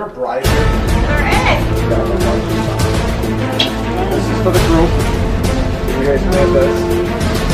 there a bride? There is. This is for the group. You guys can have this.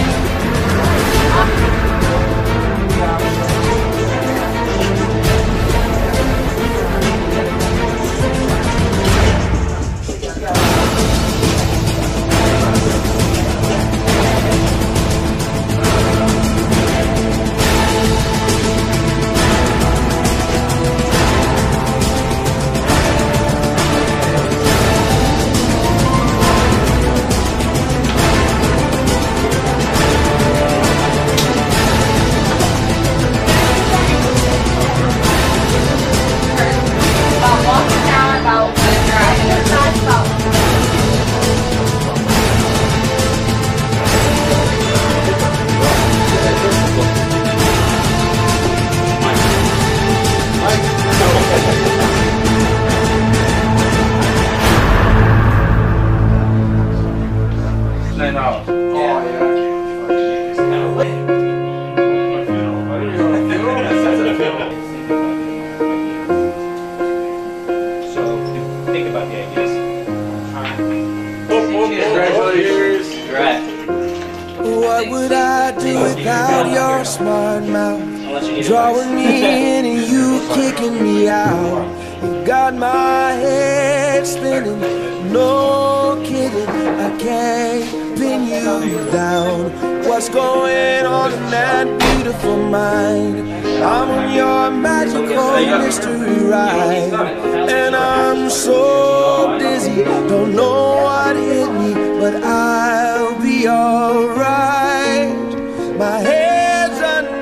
What would I do without your smart mouth? Drawing me in and you kicking me out. You got my head spinning, no kidding. I can't pin you down. What's going on in that beautiful mind? I'm on your magical mystery ride, and I'm so dizzy, don't know what hit me, but I'll be alright. My head's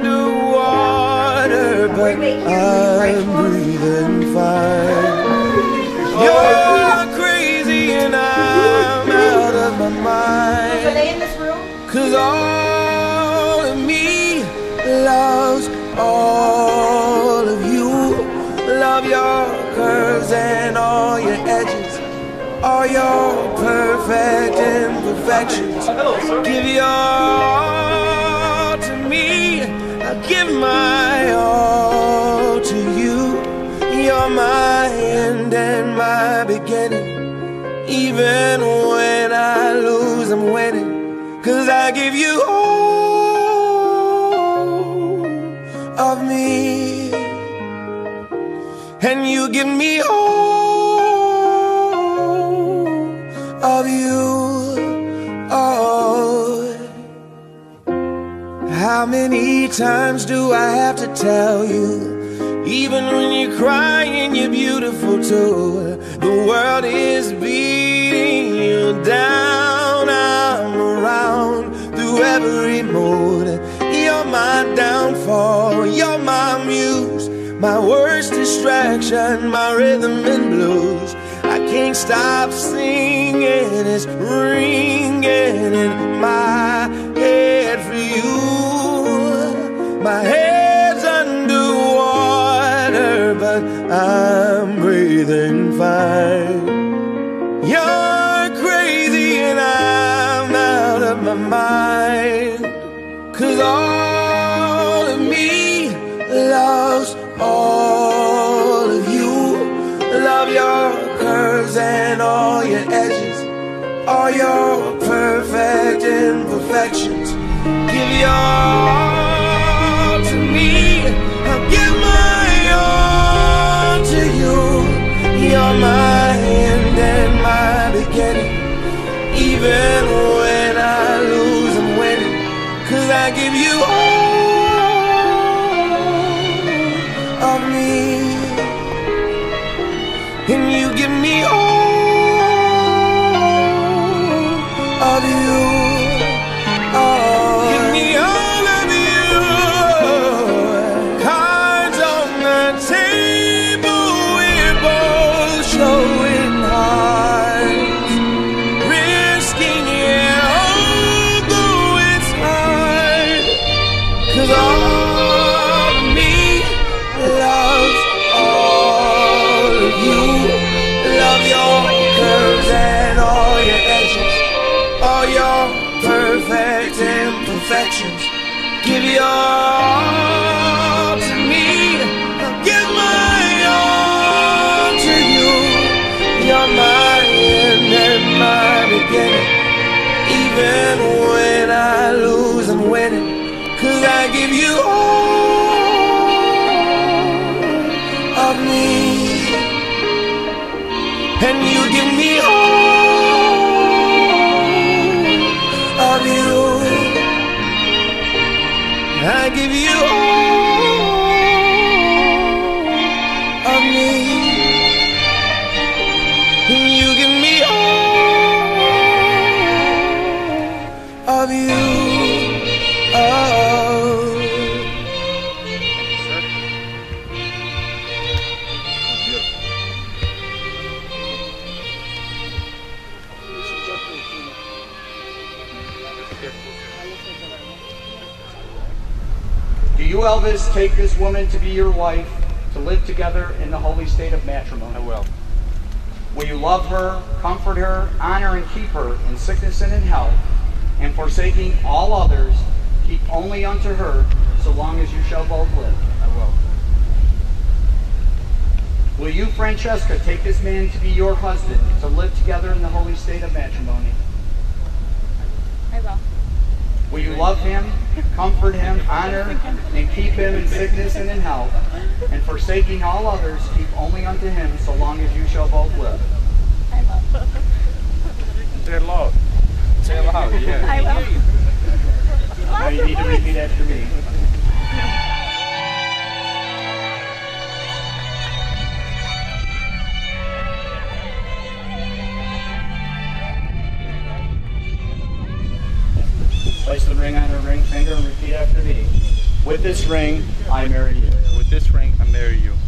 underwater, but I'm breathing fine. You're crazy and I'm out of my mind. Are they in this room? 'Cause all of me loves all of you. Love your curves and all your edges, all your perfect imperfections. Give your all to me, I'll give my all to you. You're my end and my beginning. Even when I lose, I'm winning. 'Cause I give you all of me, and you give me all of you. Oh, how many times do I have to tell you? Even when you're crying, you're beautiful too. The world is beating you down. I'm around through every mood. You're my downfall, you're my muse, my worst distraction, my rhythm and blues. I can't stop singing, it's ringing in my head for you. My head's underwater, but I'm breathing fine. You're crazy and I'm out of my mind. 'Cause all of me loves all of you. Love your curves and all your edges, all your perfect imperfections. Give your all to me, I'll give my all to you. You're my end and my beginning. Even when I lose, I'm winning. 'Cause I give you all of me, and you give me all of you. Oh, give me all of you. Cards on the table, we're both showing hearts, risking it, although it's hard. 'Cause all of me loves all of you. Love your curves and all your edges, all your perfect imperfections. Give your all to me, I'll give my all Even when I lose, I'm winning, 'cause I give you all of me, and you give me all of you. I give you all of me, and you give me all of you. Do you, Elvis, take this woman to be your wife, to live together in the holy state of matrimony? I will. Will you love her, comfort her, honor and keep her in sickness and in health, and forsaking all others, keep only unto her, so long as you shall both live? I will. Will you, Francesca, take this man to be your husband, to live together in the holy state of matrimony? I will. Will you love him, comfort him, honor, and keep him in sickness and in health, and forsaking all others, keep only unto him, so long as you shall both live? I will. Say it loud. Say it loud, yeah. I will. Now you need to repeat after me. Place the ring on her ring finger and repeat after me. With this ring, I marry you. With this ring, I marry you.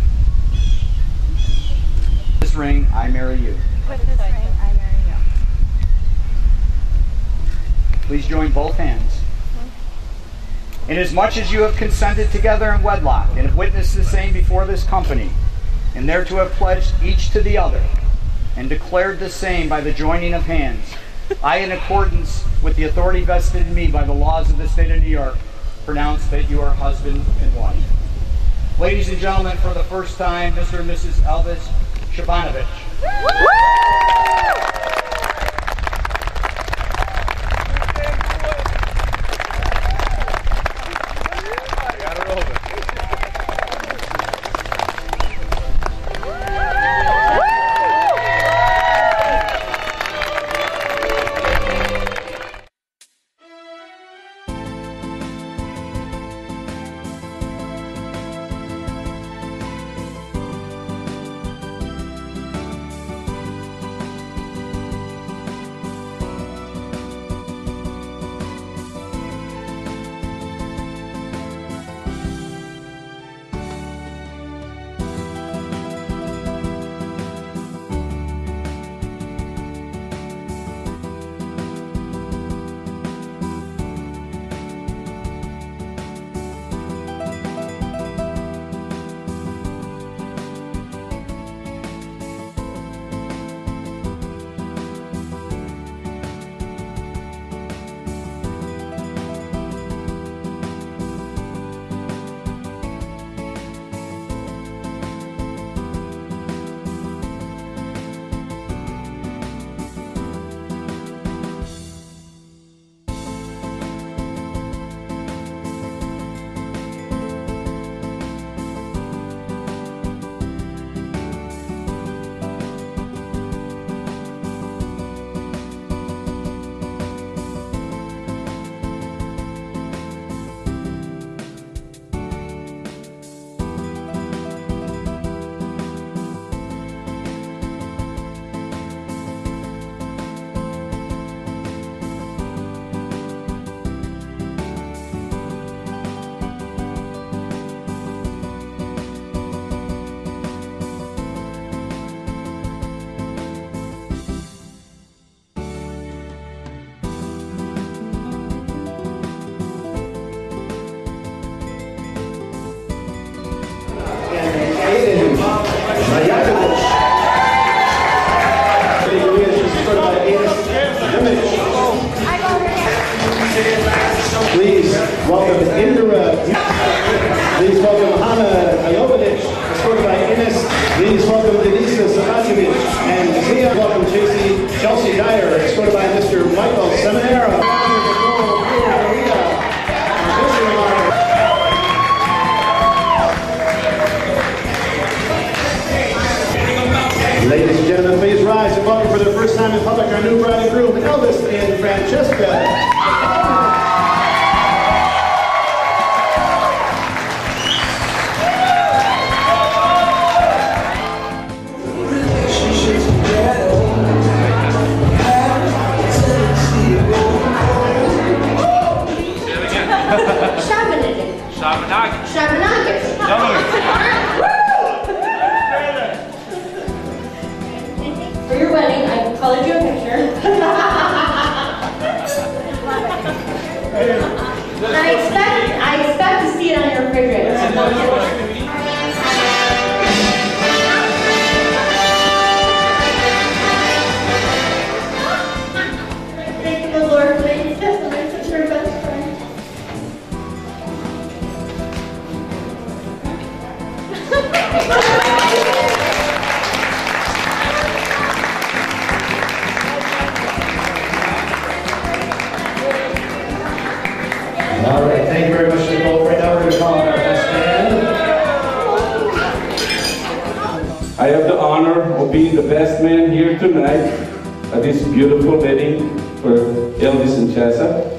With this ring, I marry you. With this ring, I marry you. Please join both hands. Inasmuch as you have consented together in wedlock, and have witnessed the same before this company, and thereto have pledged each to the other, and declared the same by the joining of hands, I, in accordance with the authority vested in me by the laws of the state of New York, pronounce that you are husband and wife. Ladies and gentlemen, for the first time, Mr. and Mrs. Elvis Shabanovich. Please welcome Indira. Please welcome Hana Ayovich, escorted by Ines. Please welcome Denisa Savajevic. And Zia, welcome Chelsea Dyer, escorted by Mr. Michael Seminary. For your wedding, I colored you a picture. And I expect to see it on your refrigerator. Thank the Lord for making this testament such your best friend. All right, thank you very much, Nicole. Right now we're going to call on our best man. I have the honor of being the best man here tonight at this beautiful wedding for Elvis and Chasa.